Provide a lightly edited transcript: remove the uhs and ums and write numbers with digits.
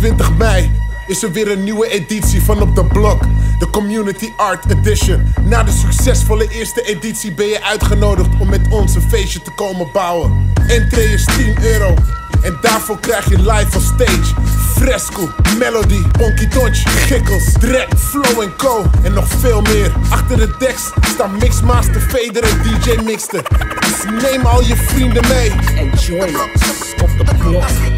20 mei is er weer een nieuwe editie van Op de Blok. De Community Art Edition. Na de succesvolle eerste editie ben je uitgenodigd om met ons een feestje te komen bouwen. Entree is €10 en daarvoor krijg je live on stage Fresco, Melody, Ponky Tonch, Gikkels, Drek, Flow en Co. En nog veel meer. Achter de decks staan Mixmaster Vader en DJ Mixter. Dus neem al je vrienden mee. And join us op de blok.